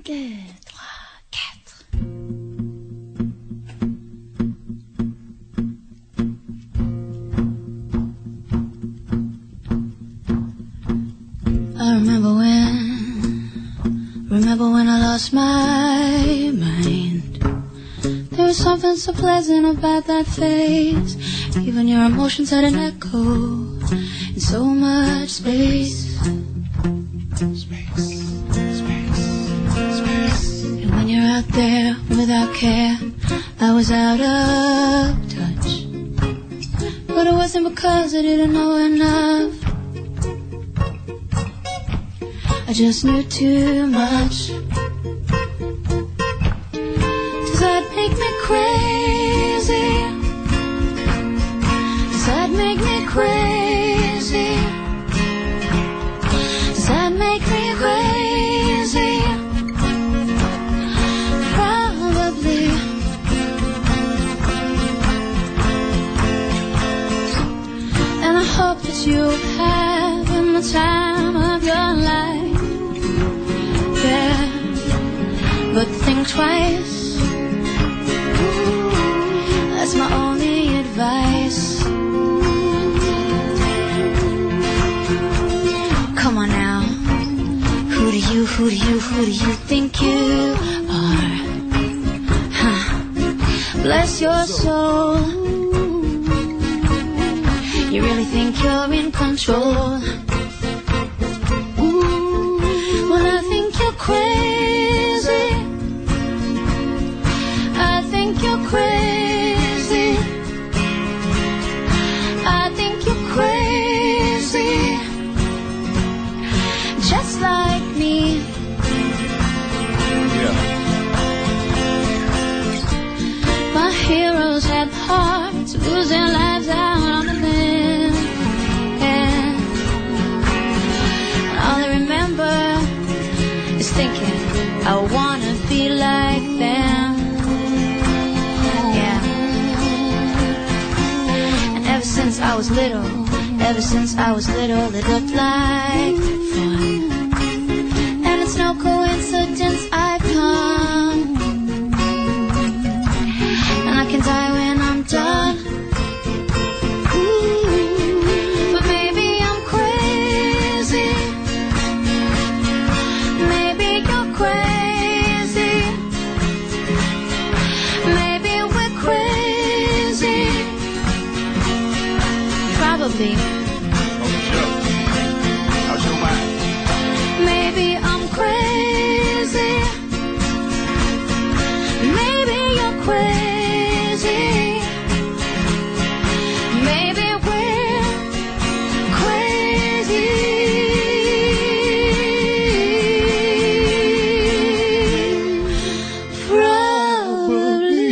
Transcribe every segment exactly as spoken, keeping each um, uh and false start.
deux, trois, quatre. I remember when, remember when I lost my mind. There was something so pleasant about that phase. Even your emotions had an echo in so much space. Space, space, space. And when you're out there without care, I was out of touch. But it wasn't because I didn't know enough. I just knew too much. Does that make me crazy? Does that make me crazy? Does that make me crazy? Probably. And I hope that you're having the time of your life. But think twice. That's my only advice. Come on now. Who do you, who do you, who do you think you are? Huh. Bless your soul. You really think you're in control? Well, I think you're crazy. I think you're crazy. I think you're crazy. Just like me. Yeah. My heroes had the heart to lose their lives out on the limb. And all I remember is thinking, I wanna be like them. Yeah. And ever since I was little, ever since I was little, it looked like fun. And it's no coincidence I've come. And I can die when I'm done. But maybe I'm crazy. Maybe you're crazy. Maybe we're crazy. Probably. Oh, sure. How's your mind? Maybe I'm crazy. Maybe you're crazy. Maybe we're crazy. Probably.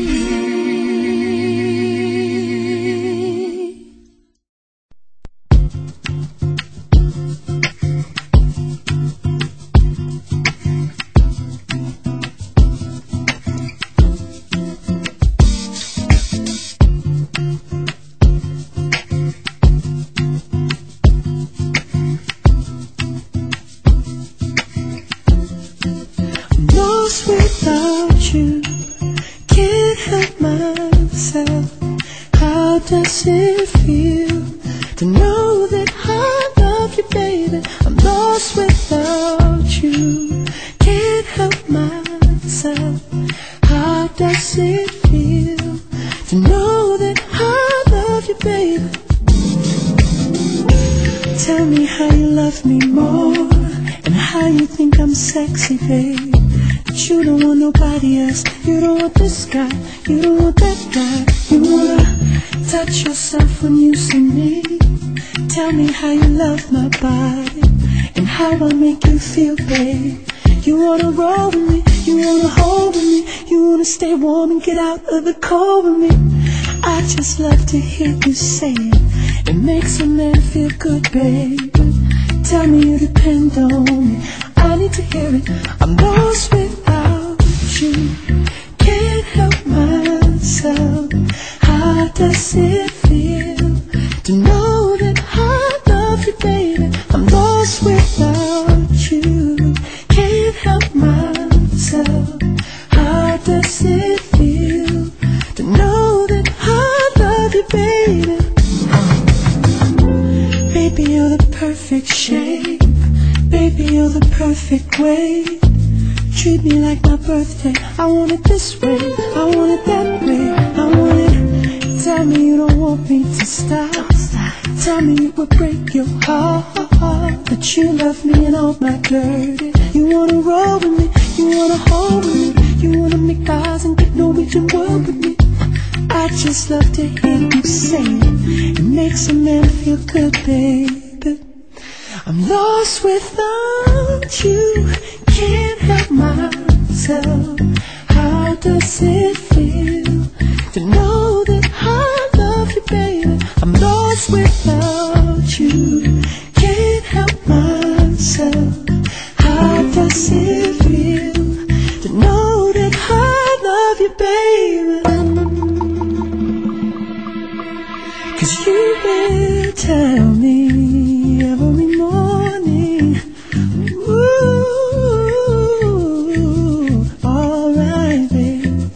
Lost without you, can't help myself. How does it feel to know that I love you, baby? I'm lost without you, can't help myself. How does it feel to know that I love you, baby? Tell me how you love me more, and how you think I'm sexy, babe. That you don't want nobody else. You don't want this guy, you don't want that guy. You wanna touch yourself when you see me. Tell me how you love my body, and how I make you feel, babe. You wanna roll with me, you wanna hold with me, you wanna stay warm and get out of the cold with me. I just love to hear you say it. It makes a man feel good, baby. Tell me you depend on me, I need to hear it. I'm lost without you, can't help myself. How does it feel to know that I love you, baby? I'm lost without you, can't help myself. perfect way. Treat me like my birthday. I want it this way, I want it that way, I want it. Tell me you don't want me to stop. Tell me it would break your heart that you love me and all my dirty. You wanna roll with me, you wanna hold with me, you wanna make eyes and get Norwegian world with me. I just love to hear you say it. It makes a man feel good, baby. I'm lost without you, can't help myself. How does it feel to know that I love you, baby? I'm lost without you, can't help myself. How does it feel to know that I love you, baby? 'Cause you will tell me every morning, ooh, alright, baby.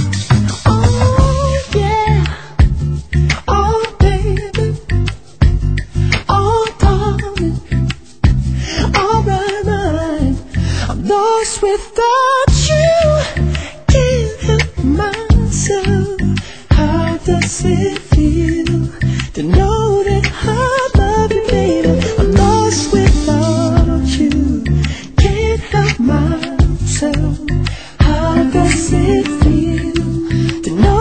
Oh, yeah, oh, baby, oh, darling, alright, right. I'm lost without you, can't help myself. How does it feel to know that I love you, baby? I'm lost without you, can't help myself. How does it feel to know